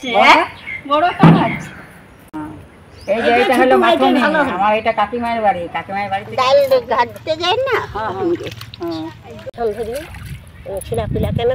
বড় কাজ। এই যে এটা হলো মাথনি, আমার এটা কাকিমার বাড়ি। কাকিমার বাড়ি থেকে ডাল ঘাটতে যাই না। চল ধরি ছিলা পিলা কেন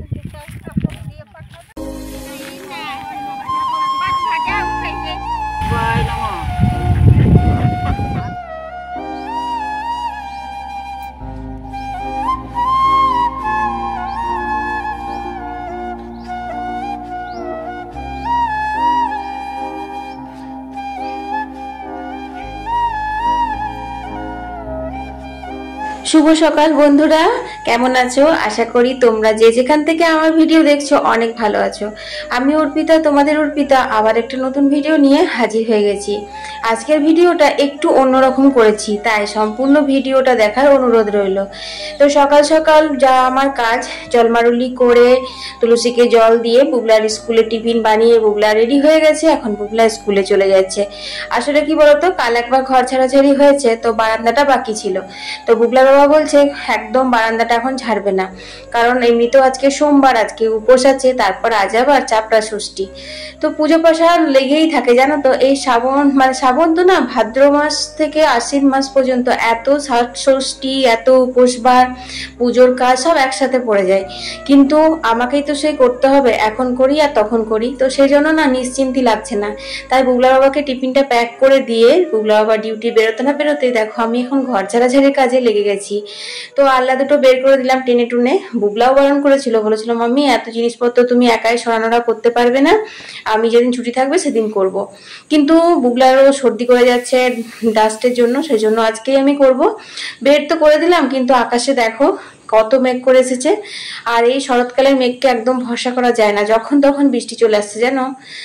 শুভ সকাল বন্ধুরা, কেমন আছো? আশা করি তোমরা যে যেখান থেকে আমার ভিডিও দেখছো অনেক ভালো আছো। আমি অর্পিতা, তোমাদের অর্পিতা, আবার একটা নতুন ভিডিও নিয়ে হাজির হয়ে গেছি। আজকের ভিডিওটা একটু অন্যরকম করেছি, তাই সম্পূর্ণ ভিডিওটা দেখার অনুরোধ রইল। তো সকাল সকাল যা আমার কাজ, জলমারুলি করে তুলসীকে জল দিয়ে বুবলার স্কুলে টিফিন বানিয়ে বুবলা রেডি হয়ে গেছে। এখন বুবলা স্কুলে চলে যাচ্ছে। আসলে কি বলতো, কাল একবার ঘর ছাড়াছাড়ি হয়েছে, তো বারান্দাটা বাকি ছিল। তো বুবলা বাবা বলছে একদম বারান্দাটা এখন ঝাড়বে না, কারণ এমনিতেও আজকে সোমবার, আজকে উপোস আছে, তারপর আজ আবার চাপড়া ষষ্ঠী। তো পুজো পাশা লেগেই থাকে জানো তো। এই শ্রাবণ শ্রাবণ তো না, ভাদ্র মাস থেকে আশ্বিন মাস পর্যন্ত এত ষষ্ঠী, এত উপোসবার, পুজোর কাজ সব একসাথে পড়ে যায়। কিন্তু আমাকেই তো সেই করতে হবে, এখন করি আর তখন করি, তো সেই জন্য না নিশ্চিন্তি লাগছে না। তাই বুবলা বাবাকে টিফিনটা প্যাক করে দিয়ে বুবলা বাবা ডিউটি বেরোতে না বেরোতেই দেখো আমি এখন ঘর ঝাড়াঝাড়ির কাজে লেগে গেছি। তো আল্লা দুটো বের করে দিলাম টেনে টুনে। বুবলাও বারণ করেছিল, বলেছিল মাম্মি এত জিনিসপত্র তুমি একাই সরানোরা করতে পারবে না, আমি যেদিন ছুটি থাকবে সেদিন করব। কিন্তু বুবলারও সর্দি করে যাচ্ছে ডাস্টের জন্য, সেই জন্য আজকেই আমি করব। বের তো করে দিলাম, কিন্তু আকাশে দেখো কত মেঘ করে এসেছে। আর এই শরৎকালের মেঘকে একদম ভরসা করা যায় না, যখন তখন বৃষ্টি চলে আসছে জানো।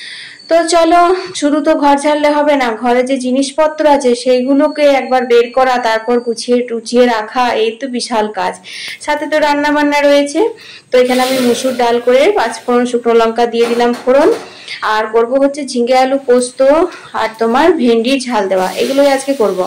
তো চলো, শুধু তো ঘর ঝাড়লে হবে না, ঘরে যে জিনিসপত্র আছে সেইগুলোকে একবার বের করা, তারপর গুছিয়ে টুচিয়ে রাখা, এই তো বিশাল কাজ। সাথে তো রান্না বান্না রয়েছে। তো এখানে আমি মুসুর ডাল করে 5 ফোড়ন শুকনো লঙ্কা দিয়ে দিলাম ফোড়ন। আর করব হচ্ছে ঝিঙে আলু পোস্ত আর তোমার ভেন্ডির ঝাল দেওয়া, এগুলোই আজকে করব।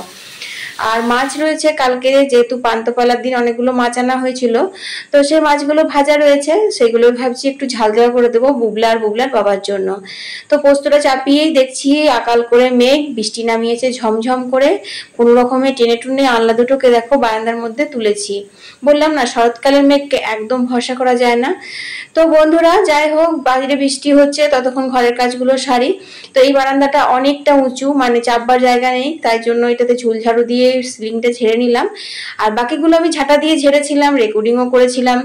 আর মাছ রয়েছে কালকে, যেহেতু পান্তাপালার দিন অনেকগুলো মাছ আনা হয়েছিল, তো সেই মাছগুলো ভাজা রয়েছে, সেগুলো ভাবছি একটু ঝাল দেওয়া করে দেবো বুবলা আর বুবলার বাবার জন্য। তো পোস্তটা চাপিয়েই দেখছি আকাল করে মেঘ, বৃষ্টি নামিয়েছে ঝমঝম করে। কোনো রকমে টেনে টুনে আনলা দুটোকে দেখো বারান্দার মধ্যে তুলেছি। বললাম না, শরৎকালের মেঘকে একদম ভরসা করা যায় না। তো বন্ধুরা যাই হোক, বাইরে বৃষ্টি হচ্ছে, ততক্ষণ ঘরের কাজগুলো সারি। তো এই বারান্দাটা অনেকটা উঁচু, মানে চাপবার জায়গা নেই, তাই জন্য এটাতে ঝুলঝাড়ু দিয়ে সিলিংটা ঝেড়ে নিলাম। আর বাকিগুলো আমি ঝাঁটা দিয়ে ঝেড়েছিলাম, রেকর্ডিংও করেছিলাম,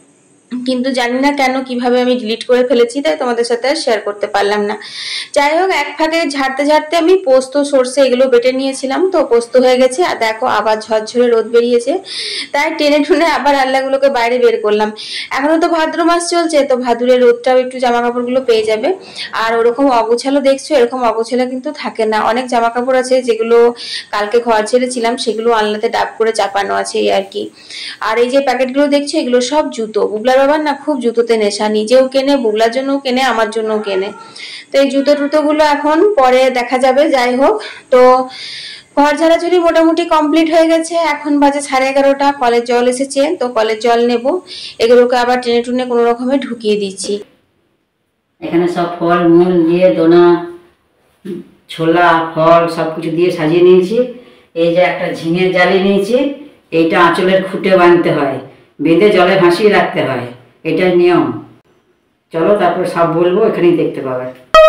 কিন্তু জানি না কেন কিভাবে আমি ডিলিট করে ফেলেছি, তাই তোমাদের সাথে আর শেয়ার করতে পারলাম না। যাই হোক, এক ফাঁকে ঝাড়তে ঝাড়তে আমি পোস্ত সর্ষে এগুলো বেটে নিয়েছিলাম, তো পোস্ত হয়ে গেছে। আর দেখো আবার ঝরঝরে রোদ বেরিয়েছে, তাই টেনে টুনে আবার আল্লাগুলোকে বাইরে বের করলাম। এখনো তো ভাদ্র মাস চলছে, তো ভাদুরের রোদটাও একটু জামা কাপড়গুলো পেয়ে যাবে। আর ওরকম অগোছালো দেখছো, এরকম অগোছালো কিন্তু থাকে না। অনেক জামা কাপড় আছে যেগুলো কালকে ঘর ছেড়েছিলাম, সেগুলো আল্লাতে ডাব করে চাপানো আছে এই আর কি। আর এই যে প্যাকেটগুলো দেখছো, এগুলো সব জুতো। বুবলার বাবার না খুব জুতোতে নেশা, নিজেও কেনে, বুবলার জন্যও কেনে, আমার জন্যও কেনে। তো এই জুতো টুতোগুলো এখন পরে দেখা যাবে। যাই হোক, তো ঘর ঝাড়াঝাড়ি মোটামুটি কমপ্লিট হয়ে গেছে। এখন বাজে 11:30, কলের জল এসেছে, তো কলের জল নেব। এগুলোকে আবার টেনে টুনে কোনো রকমে ঢুকিয়ে দিচ্ছি। এখানে সব ফল মূল দিয়ে, দোনা ছোলা ফল সবকিছু দিয়ে সাজিয়ে নিয়েছি। এই যে একটা ঝিঙে জালি নিয়েছি, এইটা আঁচলের খুঁটে বাঁধতে হয়, বেঁধে জলে ভাসিয়ে রাখতে হয়, এটাই নিয়ম। চলো তারপর সব বলবো, এখানেই দেখতে পাবে।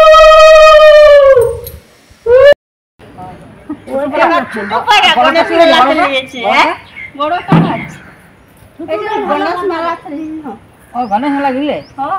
গণেশ মেলা দিলে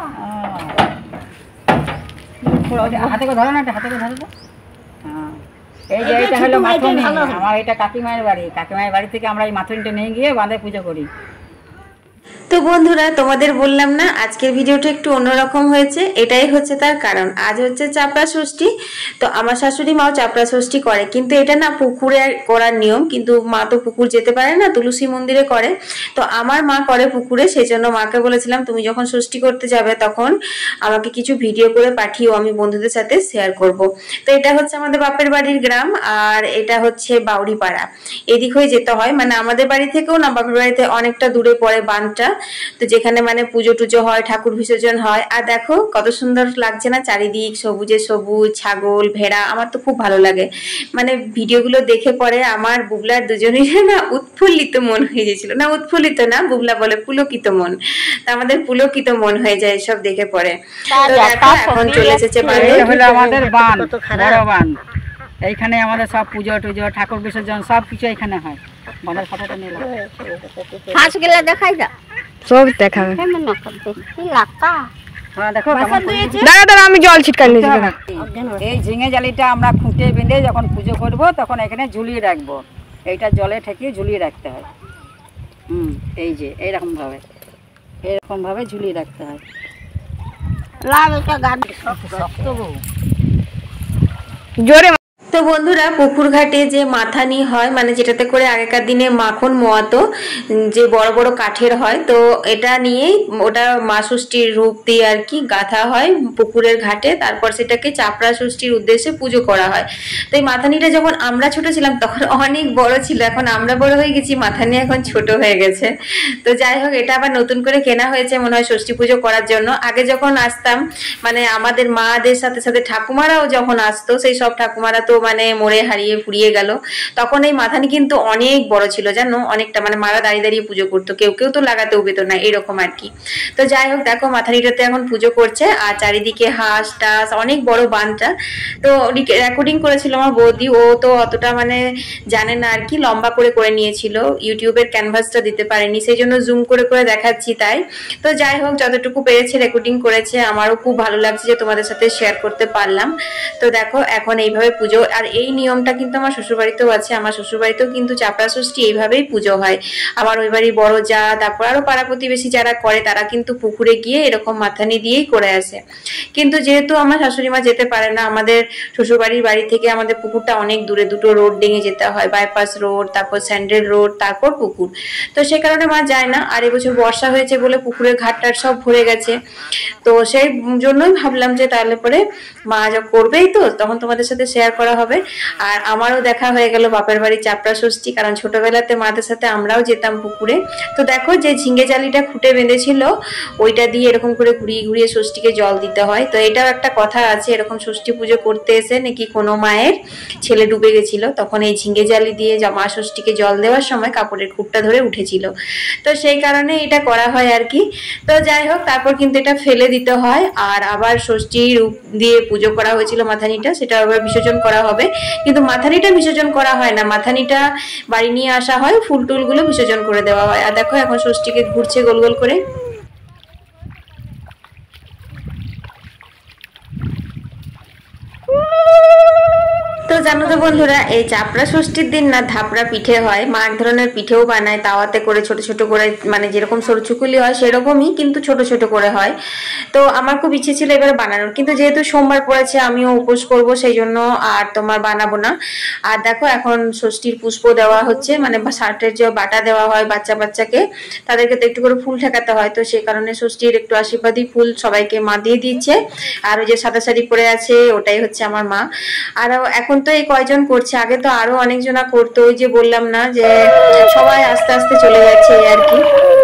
হাতে করে ধরো না, হাতে করে ধরো। এই যে এটা হলো মাথনি, আমার এটা কাকিমায়ের বাড়ি। কাকিমায়ের বাড়ি থেকে আমরা এই মাথনিটা নিয়ে গিয়ে বাঁধে পুজো করি। তো বন্ধুরা তোমাদের বললাম না আজকের ভিডিওটা একটু অন্যরকম হয়েছে, এটাই হচ্ছে তার কারণ। আজ হচ্ছে চাপড়া ষষ্ঠী। তো আমার শাশুড়ি মাও চাপড়া ষষ্ঠী করে, কিন্তু এটা না পুকুরে করার নিয়ম, কিন্তু মা তো পুকুর যেতে পারে না, তুলসী মন্দিরে করে। তো আমার মা করে পুকুরে, সেই জন্য মাকে বলেছিলাম তুমি যখন ষষ্ঠী করতে যাবে তখন আমাকে কিছু ভিডিও করে পাঠিও, আমি বন্ধুদের সাথে শেয়ার করব। তো এটা হচ্ছে আমাদের বাপের বাড়ির গ্রাম, আর এটা হচ্ছে বাউরিপাড়া। এদিক হয়ে যেতে হয়, মানে আমাদের বাড়ি থেকেও না বাপের বাড়িতে অনেকটা দূরে পড়ে বাঁধটা। তো যেখানে মানে পুজো টুজো হয়, ঠাকুর বিসর্জন হয়। আর দেখো কত সুন্দর লাগছে না, চারিদিক সবুজে সবুজ, ছাগল ভেড়া, আমার তো খুব ভালো লাগে। মানে ভিডিওগুলো দেখে পরে আমার বুবলার দুজনেই না উৎফুল্লিত মন হয়ে গেছিল, না উৎফুল্লিত না, বুবলা বলে পুলকিত মন, তা আমাদের পুলকিত মন হয়ে যায় সব দেখে পরে। তো দেখো এখন চলে এসেছে বাড়ি, হলো আমাদের বান, বড় বান। এইখানে আমাদের সব পুজো টুজো, ঠাকুর বিসর্জন সব কিছু এখানে হয়। বানের ফটোটা নিলাম, হাঁস গেলে দেখাই দা, সব দেখাবে। কেমন না করতে কি লাগতা। হ্যাঁ দেখো দাঁড়া দাঁড়া, আমি জল ছিটকান দিয়েছি। এই ঝিঙে জালিটা আমরা খুঁটে বেঁধে যখন পুজো করব তখন এখানে ঝুলিয়ে রাখবো। এইটা জলে ঠেকিয়ে ঝুলিয়ে রাখতে হয়। এই যে এইরকম ভাবে ঝুলিয়ে রাখতে হয়। লাভ এটা গান জোরে। তো বন্ধুরা পুকুর ঘাটে যে মাথানি হয়, মানে যেটাতে করে আগেকার দিনে মাখন মোয়াতো, যে বড় বড় কাঠের হয়, তো এটা নিয়েই ওটা মা ষষ্ঠীর রূপ দিয়ে আর কি গাঁথা হয় পুকুরের ঘাটে। তারপর সেটাকে চাপড়া ষষ্ঠীর উদ্দেশ্যে পুজো করা হয়। তো এই মাথানিটা যখন আমরা ছোট ছিলাম তখন অনেক বড় ছিল, এখন আমরা বড় হয়ে গেছি, মাথানি এখন ছোট হয়ে গেছে। তো যাই হোক, এটা আবার নতুন করে কেনা হয়েছে মনে হয় ষষ্ঠী পুজো করার জন্য। আগে যখন আসতাম, মানে আমাদের মাদের সাথে সাথে ঠাকুমারাও যখন আসতো, সেই সব ঠাকুমারা তো মানে মরে হারিয়ে ফুরিয়ে গেল, তখন এই মাথানি কিন্তু অনেক বড় ছিল জানো, অনেকটা, মানে মারা দাঁড়িয়ে দাঁড়িয়ে পুজো করতো, কেউ কেউ তো লাগাতেও পেতো না, এরকম আর কি। তো যাই হোক দেখো মাথানিটাতে এখন পুজো করছে, আর চারিদিকে হাঁস টাস, অনেক বড় বানটা। তো রেকর্ডিং করেছিল আমার বৌদি, ও তো অতটা মানে জানে না আর কি, লম্বা করে করে নিয়েছিল, ইউটিউবের ক্যানভাসটা দিতে পারেনি, সেই জন্য জুম করে করে দেখাচ্ছি তাই। তো যাই হোক যতটুকু পেরেছে রেকর্ডিং করেছে, আমারও খুব ভালো লাগছে যে তোমাদের সাথে শেয়ার করতে পারলাম। তো দেখো এখন এইভাবে পুজো, আর এই নিয়মটা কিন্তু আমার শ্বশুরবাড়িতেও আছে, আমার শ্বশুরবাড়িতেও কিন্তু চাপড়া ষষ্ঠী এইভাবেই পুজো হয়। আমার ওই বাড়ির বড় যা, তারপর আরো পাড়া প্রতিবেশী যারা করে, তারা কিন্তু পুকুরে গিয়ে এরকম মাথানি দিয়েই করে আসে। কিন্তু যেহেতু আমার শাশুড়ি মা যেতে পারে না, আমাদের শ্বশুরবাড়ির বাড়ি থেকে আমাদের পুকুরটা অনেক দূরে, দুটো রোড ডিঙে যেতে হয়, বাইপাস রোড, তারপর স্যান্ডেল রোড, তারপর পুকুর। তো সে কারণে মা যায় না। আর এবছর বর্ষা হয়েছে বলে পুকুরের ঘাটটার সব ভরে গেছে, তো সেই জন্যই ভাবলাম যে তাহলে পরে মা যা করবেই তো তখন তোমাদের সাথে শেয়ার করা হবে। আর আমারও দেখা হয়ে গেল বাপের বাড়ি চাপড়া ষষ্ঠী, কারণ ছোটবেলাতে মাদের সাথে আমরাও যেতাম পুকুরে। তো দেখো যে ঝিঙে জালিটা খুঁটে বেঁধেছিল, ওইটা দিয়ে এরকম করে ঘুরিয়ে ঘুরিয়ে ষষ্ঠীকে জল দিতে হয়। তো এটাও একটা কথা আছে, এরকম ষষ্ঠী পুজো করতে এসে নাকি কোনো মায়ের ছেলে ডুবে গেছিল, তখন এই ঝিঙে জালি দিয়ে মা ষষ্ঠীকে জল দেওয়ার সময় কাপড়ের খুঁটটা ধরে উঠেছিল, তো সেই কারণে এটা করা হয় আর কি। তো যাই হোক তারপর কিন্তু এটা ফেলে দিতে হয়, আর আবার ষষ্ঠী রূপ দিয়ে পুজো করা হয়েছিল মাথানিটা, সেটা আবার বিসর্জন করা হবে। কিন্তু মাথানিটা বিসর্জন করা হয় না, মাথানিটা বাড়ি নিয়ে আসা হয়, ফুল টুল গুলো বিসর্জন করে দেওয়া হয়। আর দেখো এখন ষষ্ঠীকে ঘুরছে গোল গোল করে। তো জানো তো বন্ধুরা, এই চাপড়া ষষ্ঠীর দিন না ধাপড়া পিঠে হয়, মা এক ধরনের পিঠেও বানায় তাওয়াতে করে, ছোট ছোট করে, মানে যেরকম সরচুকুলি হয় সেরকমই কিন্তু ছোট ছোট করে হয়। তো আমার খুব ইচ্ছে ছিল এবার বানানোর, কিন্তু যেহেতু সোমবার পড়েছে আমিও উপোস করব, সেই জন্য আর তোমার বানাবো না। আর দেখো এখন ষষ্ঠীর পুষ্প দেওয়া হচ্ছে, মানে ষাটের যে বাটা দেওয়া হয় বাচ্চা বাচ্চাকে, তাদেরকে তো একটু করে ফুল ঠেকাতে হয়, তো সেই কারণে ষষ্ঠীর একটু আশীর্বাদী ফুল সবাইকে মা দিয়ে দিচ্ছে। আর ওই যে সাদা শাড়ি পরে আছে ওটাই হচ্ছে আমার মা। আর এখন তো এই কয়জন করছে, আগে তো আরো অনেকজনা করতো, ওই যে বললাম না যে সবাই আস্তে আস্তে চলে যাচ্ছে আর কি।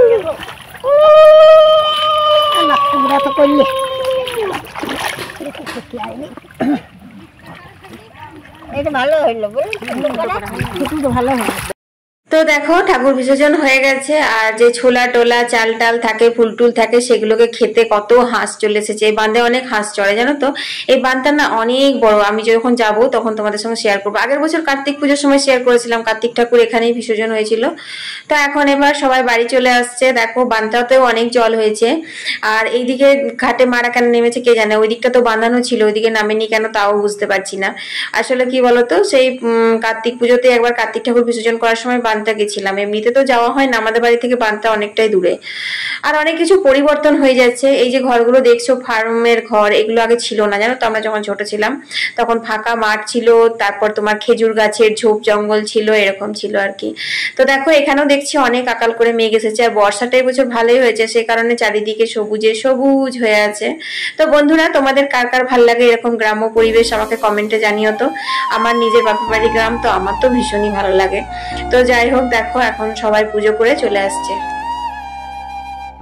এটা ভালো হইলো বলে ভালো হয়। তো দেখো ঠাকুর বিসর্জন হয়ে গেছে, আর যে ছোলা টোলা চাল টাল থাকে, ফুল টুল থাকে, সেগুলোকে খেতে কত হাঁস চলে এসেছে। এই বাঁধে অনেক হাঁস চড়ে জানো তো, এই বাঁধটা না অনেক বড়, আমি যখন যাব তখন তোমাদের সঙ্গে শেয়ার করবো। আগের বছর কার্তিক পুজোর সময় শেয়ার করেছিলাম, কার্তিক ঠাকুর এখানেই বিসর্জন হয়েছিল। তো এখন এবার সবাই বাড়ি চলে আসছে, দেখো বাঁধটাতেও অনেক জল হয়েছে। আর এইদিকে ঘাটে মারা কেন নেমেছে কে জানে, ওই দিকটা তো বাঁধানো ছিল, ওইদিকে নামেনি কেন তাও বুঝতে পারছি না। আসলে কি বলতো, সেই কার্তিক পুজোতে একবার কার্তিক ঠাকুর বিসর্জন করার সময় বানটা গেছিলাম, এমনিতে তো যাওয়া হয় না, আমাদের বাড়ি থেকে বানটা অনেকটাই দূরে। আর অনেক কিছু পরিবর্তন হয়ে যাচ্ছে, এই যে ঘরগুলো দেখছো ফার্মের ঘর, এগুলো আগে ছিল না জানো তো, আমরা যখন ছোট ছিলাম তখন ফাঁকা মাঠ ছিল, তারপর তোমার খেজুর গাছের ঝোপ জঙ্গল ছিল, এরকম ছিল আর কি। তো দেখো এখানেও দেখছি অনেক আকাল করে মেঘ এসেছে, আর বর্ষাটা এবছর ভালোই হয়েছে, সে কারণে চারিদিকে সবুজে সবুজ হয়ে আছে। তো বন্ধুরা তোমাদের কার কার ভাল লাগে এরকম গ্রাম্য পরিবেশ আমাকে কমেন্টে জানিও তো। আমার নিজের বাপের বাড়ি গ্রাম, তো আমার তো ভীষণই ভালো লাগে। তো যাই হোক দেখো এখন সবাই পুজো করে চলে আসছে।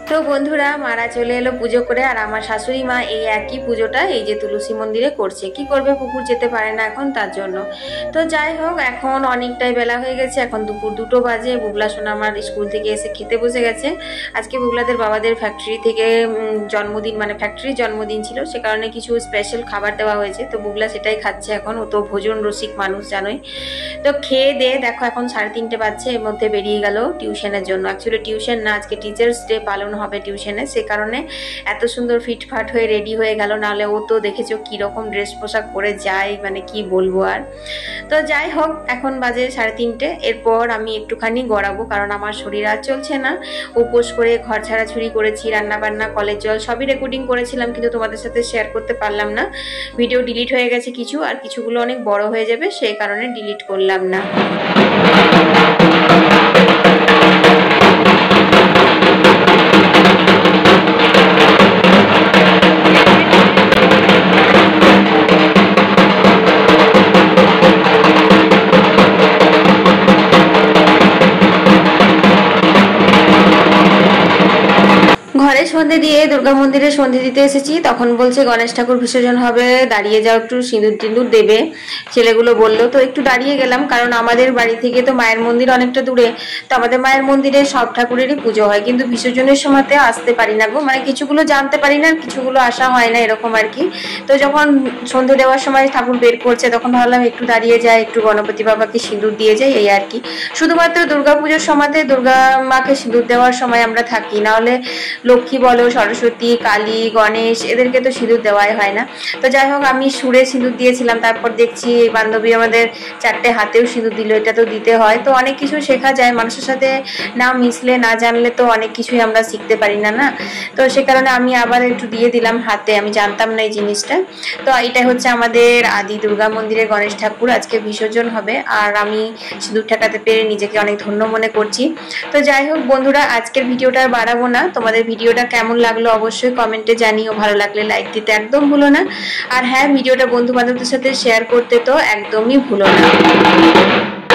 তো বন্ধুরা মারা চলে এলো পুজো করে, আর আমার শাশুড়ি মা এই একই পুজোটা এই যে তুলসী মন্দিরে করছে। কি করবে, পুকুর যেতে পারে না এখন, তার জন্য। তো যাই হোক, এখন অনেকটাই বেলা হয়ে গেছে, এখন দুপুর 2টো বাজে। বুবলা সোনা আমার স্কুল থেকে এসে খেতে বসে গেছে। আজকে বুবলাদের বাবাদের ফ্যাক্টরি থেকে জন্মদিন, মানে ফ্যাক্টরির জন্মদিন ছিল, সে কারণে কিছু স্পেশাল খাবার দেওয়া হয়েছে। তো বুবলা সেটাই খাচ্ছে এখন, ও তো ভোজন রসিক মানুষ জানোই। তো খেয়ে দিয়ে দেখো এখন 3:30 বাজছে, এর মধ্যে বেরিয়ে গেল টিউশনের জন্য। অ্যাকচুয়ালি টিউশন না, আজকে টিচার্স ডে পালন হবে টিউশনে, সে কারণে এত সুন্দর ফিটফাট হয়ে রেডি হয়ে গেল। নাহলে ও তো দেখেছো কিরকম ড্রেস পোশাক পরে যায়, মানে কি বলবো আর। তো যাই হোক, এখন বাজে 3:30। এরপর আমি একটুখানি গড়াবো, কারণ আমার শরীর আর চলছে না। উপোস করে ঘর ছাড়াছুড়ি করেছি, রান্না বান্না, কলের জল সবই রেকর্ডিং করেছিলাম, কিন্তু তোমাদের সাথে শেয়ার করতে পারলাম না। ভিডিও ডিলিট হয়ে গেছে কিছু, আর কিছুগুলো অনেক বড় হয়ে যাবে, সেই কারণে ডিলিট করলাম না। ঘরে সন্ধে দিয়ে দুর্গা মন্দিরে সন্ধে দিতে এসেছি, তখন বলছে গণেশ ঠাকুর বিসর্জন হবে, দাঁড়িয়ে যাও, একটু সিঁদুর টিঁদুর দেবে। ছেলেগুলো বললো, তো একটু দাঁড়িয়ে গেলাম, কারণ আমাদের বাড়ি থেকে তো মায়ের মন্দির অনেকটা দূরে। তো আমাদের মায়ের মন্দিরে সব ঠাকুরেরই পুজো হয়, কিন্তু বিসর্জনের সময়তে আসতে পারি না গো, মানে কিছুগুলো জানতে পারি না, কিছুগুলো আসা হয় না, এরকম আর কি। তো যখন সন্ধে দেওয়ার সময় ঠাকুর বের করছে, তখন ভাবলাম একটু দাঁড়িয়ে যাই, একটু গণপতি বাবাকে সিঁদুর দিয়ে যাই, এই আর কি। শুধুমাত্র দুর্গা পুজোর সময়তে দুর্গা মাকে সিঁদুর দেওয়ার সময় আমরা থাকি, নাহলে লক্ষ্মী বলো, সরস্বতী, কালী, গণেশ, এদেরকে তো সিঁদুর দেওয়াই হয় না। তো যাই হোক, আমি সুরে সিঁদুর দিয়েছিলাম, তারপর দেখছি বান্ধবী আমাদের 4টে হাতেও সিঁদুর দিল, এটা তো দিতে হয়। তো অনেক কিছু শেখা যায়, মানুষের সাথে না মিশলে, না জানলে তো অনেক কিছুই আমরা শিখতে পারি না, না। তো সে কারণে আমি আবার একটু দিয়ে দিলাম হাতে, আমি জানতাম না এই জিনিসটা। তো এটা হচ্ছে আমাদের আদি দুর্গা মন্দিরের গণেশ ঠাকুর, আজকে বিসর্জন হবে, আর আমি সিঁদুর ঠেকাতে পেরে নিজেকে অনেক ধন্য মনে করছি। তো যাই হোক বন্ধুরা, আজকের ভিডিওটা আর বাড়াবো না। তোমাদের ভিডিওটা কেমন লাগলো অবশ্যই কমেন্টে জানিও, ভালো লাগলে লাইক দিতে একদম ভুলো না। আর হ্যাঁ, ভিডিওটা বন্ধু বান্ধবদের সাথে শেয়ার করতে তো একদমই ভুলো না।